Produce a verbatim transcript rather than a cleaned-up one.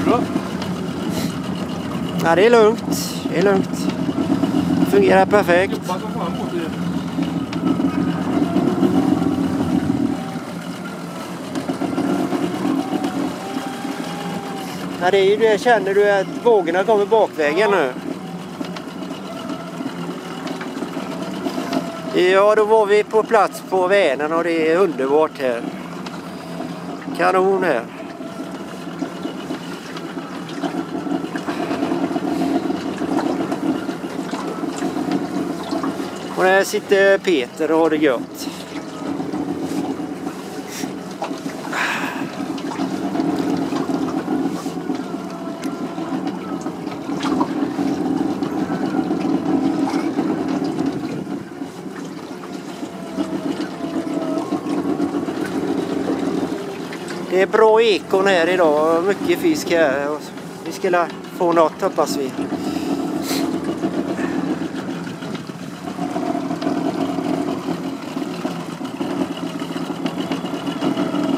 då? Ja, det är lugnt. Det är lugnt. Fungerar perfekt. Jobbar som fan mot det. Ja, det är ju det. Känner du att vågorna kommer bakvägen nu? Ja, då var vi på plats på Vänern och det är underbart här. Kanon här. Och där sitter Peter och har det gött. Det är bra ekon här idag, mycket fisk här. Vi ska få något, hoppas vi.